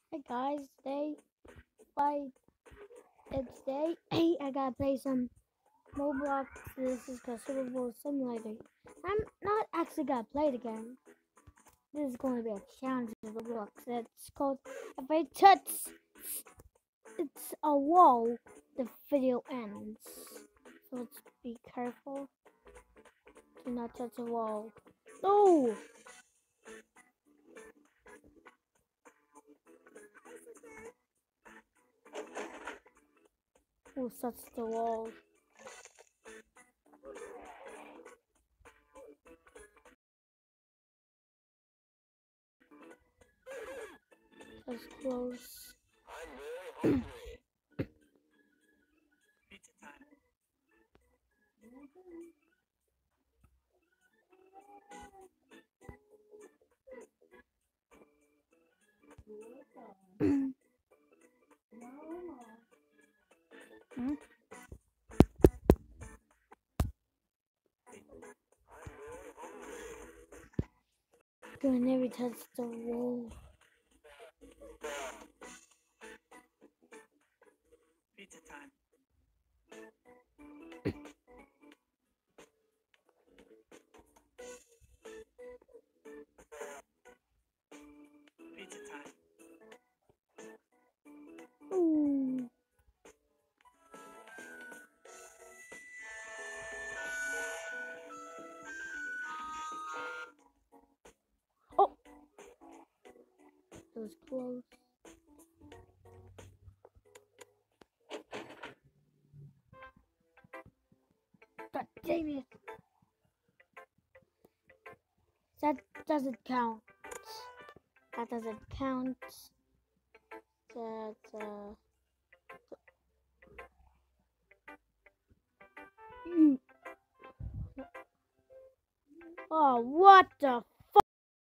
Hey guys, it's day 8. I gotta play some ROBLOX. This is called Super Bowl Simulator. I'm not actually gonna play it again. This is going to be a challenge of ROBLOX. It's called If I Touch It's a Wall, the video ends. So let's be careful. Do not touch a wall. No! Who touch the wall? That's close. Pizza time. Hmm? Gonna never touch the wall. Pizza time. Pizza time. Ooh. Oh! It was close. God damn it! That doesn't count. That doesn't count. That, Oh, what the